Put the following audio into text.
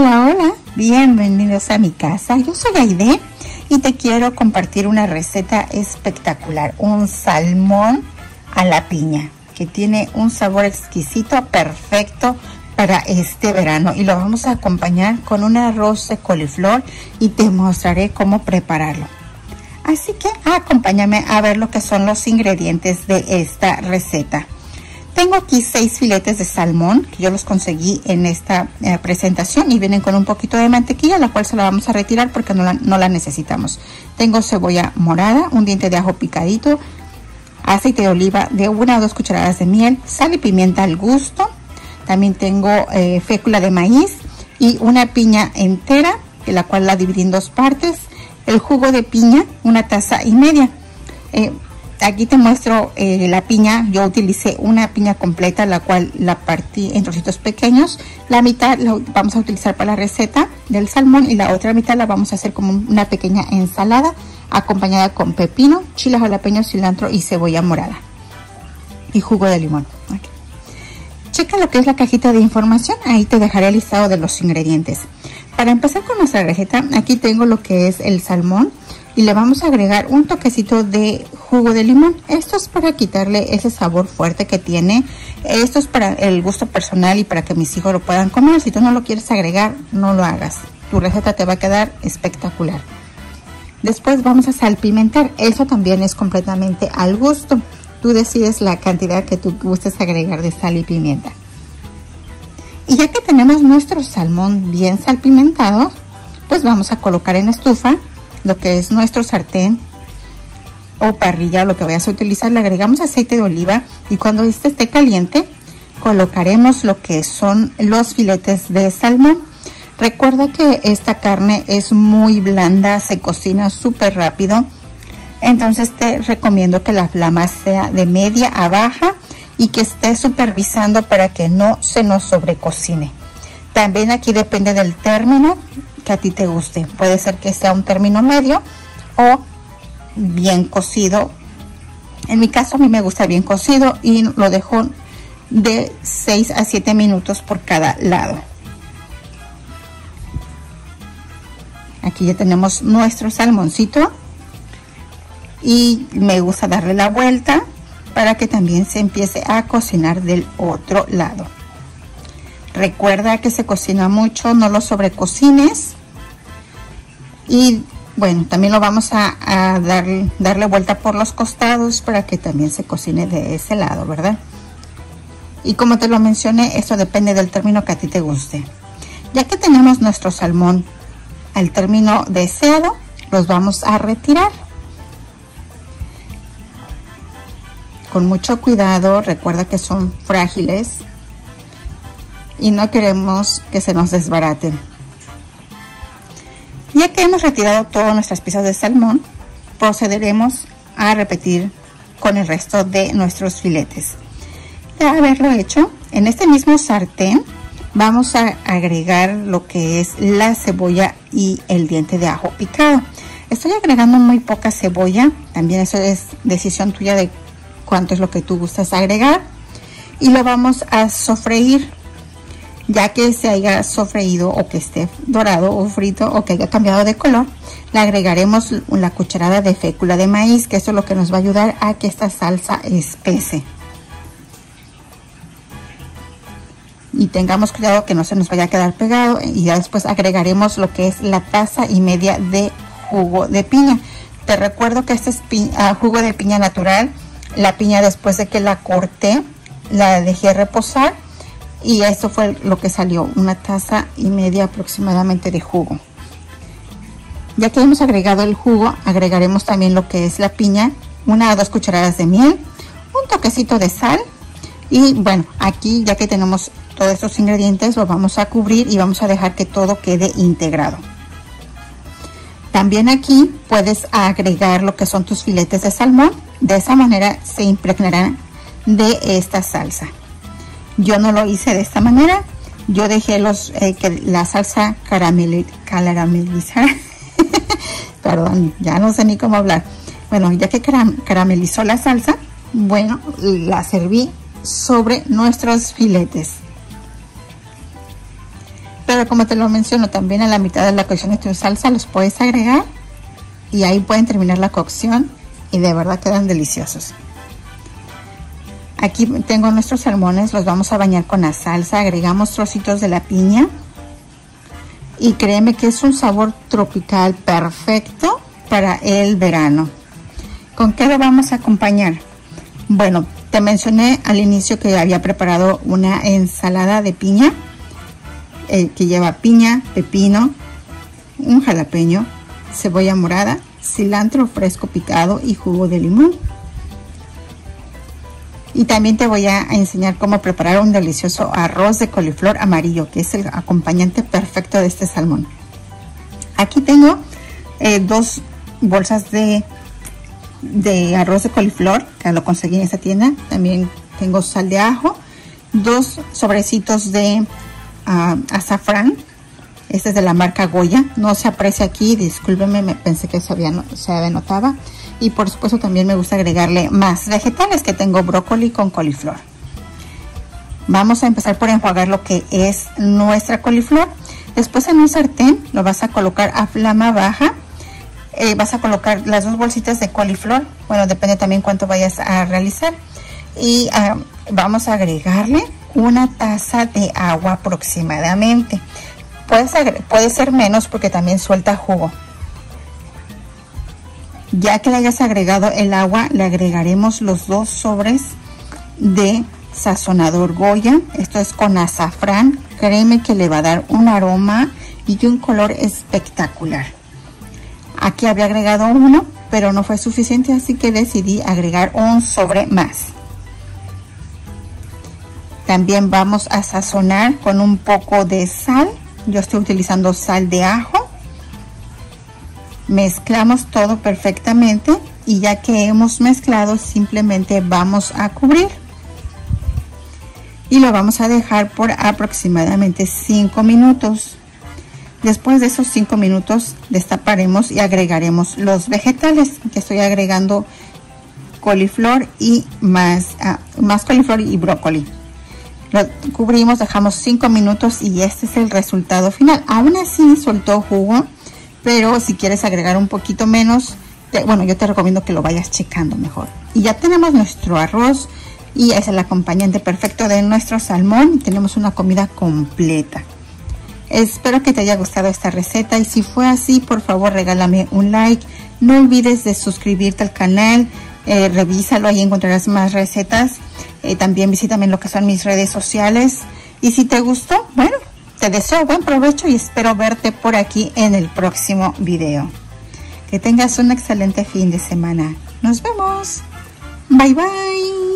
Hola, hola, bienvenidos a mi casa. Yo soy Aide y te quiero compartir una receta espectacular, un salmón a la piña que tiene un sabor exquisito, perfecto para este verano, y lo vamos a acompañar con un arroz de coliflor y te mostraré cómo prepararlo. Así que acompáñame a ver lo que son los ingredientes de esta receta. Tengo aquí 6 filetes de salmón que yo los conseguí en esta presentación y vienen con un poquito de mantequilla, la cual se la vamos a retirar porque no la necesitamos. Tengo cebolla morada, un diente de ajo picadito, aceite de oliva de 1 o 2 cucharadas de miel, sal y pimienta al gusto. También tengo fécula de maíz y una piña entera, la cual la dividí en 2 partes. El jugo de piña, 1,5 tazas. Aquí te muestro la piña. Yo utilicé una piña completa, la cual la partí en trocitos pequeños. La mitad la vamos a utilizar para la receta del salmón y la otra mitad la vamos a hacer como una pequeña ensalada acompañada con pepino, chile jalapeño, cilantro y cebolla morada y jugo de limón. Okay. Checa lo que es la cajita de información, ahí te dejaré el listado de los ingredientes. Para empezar con nuestra receta, aquí tengo lo que es el salmón y le vamos a agregar un toquecito de jugo de limón. Esto es para quitarle ese sabor fuerte que tiene. Esto es para el gusto personal y para que mis hijos lo puedan comer. Si tú no lo quieres agregar, no lo hagas. Tu receta te va a quedar espectacular. Después vamos a salpimentar. Eso también es completamente al gusto. Tú decides la cantidad que tú gustes agregar de sal y pimienta. Y ya que tenemos nuestro salmón bien salpimentado, pues vamos a colocar en la estufa lo que es nuestro sartén o parrilla, lo que vayas a utilizar. Le agregamos aceite de oliva y cuando este esté caliente colocaremos lo que son los filetes de salmón. Recuerda que esta carne es muy blanda, se cocina súper rápido, entonces te recomiendo que la flama sea de media a baja y que estés supervisando para que no se nos sobrecocine. También aquí depende del término que a ti te guste. Puede ser que sea un término medio o bien cocido. En mi caso a mí me gusta bien cocido y lo dejo de 6 a 7 minutos por cada lado. Aquí ya tenemos nuestro salmoncito y me gusta darle la vuelta para que también se empiece a cocinar del otro lado. Recuerda que se cocina mucho, no lo sobrecocines. Y bueno, también lo vamos a darle vuelta por los costados para que también se cocine de ese lado, ¿verdad? Y como te lo mencioné, esto depende del término que a ti te guste. Ya que tenemos nuestro salmón al término deseado, los vamos a retirar. Con mucho cuidado, recuerda que son frágiles y no queremos que se nos desbaraten. Ya que hemos retirado todas nuestras piezas de salmón, procederemos a repetir con el resto de nuestros filetes. Ya haberlo hecho, en este mismo sartén vamos a agregar lo que es la cebolla y el diente de ajo picado. Estoy agregando muy poca cebolla, también eso es decisión tuya de cuánto es lo que tú gustas agregar, y lo vamos a sofreír. Ya que se haya sofreído o que esté dorado o frito o que haya cambiado de color, le agregaremos una cucharada de fécula de maíz, que eso es lo que nos va a ayudar a que esta salsa espese. Y tengamos cuidado que no se nos vaya a quedar pegado, y ya después agregaremos lo que es la 1,5 tazas de jugo de piña. Te recuerdo que este es jugo de piña natural. La piña, después de que la corté, la dejé reposar. Y esto fue lo que salió, 1,5 tazas aproximadamente de jugo. Ya que hemos agregado el jugo, agregaremos también lo que es la piña, 1 o 2 cucharadas de miel, un toquecito de sal. Y bueno, aquí ya que tenemos todos estos ingredientes, lo vamos a cubrir y vamos a dejar que todo quede integrado. También aquí puedes agregar lo que son tus filetes de salmón. De esa manera se impregnarán de esta salsa. Yo no lo hice de esta manera. Yo dejé que la salsa caramelizara. Perdón, ya no sé ni cómo hablar. Bueno, ya que caramelizó la salsa, bueno, la serví sobre nuestros filetes. Pero como te lo menciono, también a la mitad de la cocción de tu salsa los puedes agregar y ahí pueden terminar la cocción y de verdad quedan deliciosos. Aquí tengo nuestros salmones, los vamos a bañar con la salsa, agregamos trocitos de la piña y créeme que es un sabor tropical perfecto para el verano. ¿Con qué lo vamos a acompañar? Bueno, te mencioné al inicio que había preparado una ensalada de piña que lleva piña, pepino, un jalapeño, cebolla morada, cilantro fresco picado y jugo de limón. Y también te voy a enseñar cómo preparar un delicioso arroz de coliflor amarillo, que es el acompañante perfecto de este salmón. Aquí tengo 2 bolsas de arroz de coliflor, que lo conseguí en esta tienda. También tengo sal de ajo, 2 sobrecitos de azafrán. Este es de la marca Goya, no se aprecia aquí, discúlpeme, me pensé que se notaba. Y por supuesto también me gusta agregarle más vegetales, que tengo brócoli con coliflor. Vamos a empezar por enjuagar lo que es nuestra coliflor. Después en un sartén lo vas a colocar a flama baja. Vas a colocar las 2 bolsitas de coliflor, bueno, depende también cuánto vayas a realizar. Y vamos a agregarle 1 taza de agua aproximadamente. Puede ser menos porque también suelta jugo. Ya que le hayas agregado el agua, le agregaremos los 2 sobres de sazonador Goya. Esto es con azafrán. Créeme que le va a dar un aroma y un color espectacular. Aquí había agregado 1, pero no fue suficiente, así que decidí agregar un sobre más. También vamos a sazonar con un poco de sal. Yo estoy utilizando sal de ajo. Mezclamos todo perfectamente y ya que hemos mezclado, simplemente vamos a cubrir y lo vamos a dejar por aproximadamente 5 minutos. Después de esos 5 minutos destaparemos y agregaremos los vegetales, que estoy agregando coliflor y más coliflor y brócoli. Lo cubrimos, dejamos 5 minutos y este es el resultado final. Aún así soltó jugo, pero si quieres agregar un poquito menos, bueno, yo te recomiendo que lo vayas checando mejor. Y ya tenemos nuestro arroz y es el acompañante perfecto de nuestro salmón y tenemos una comida completa. Espero que te haya gustado esta receta y si fue así, por favor regálame un like. No olvides de suscribirte al canal, revísalo, ahí encontrarás más recetas. También visítame en lo que son mis redes sociales. Y si te gustó, bueno, te deseo buen provecho y espero verte por aquí en el próximo video. Que tengas un excelente fin de semana. Nos vemos. Bye bye.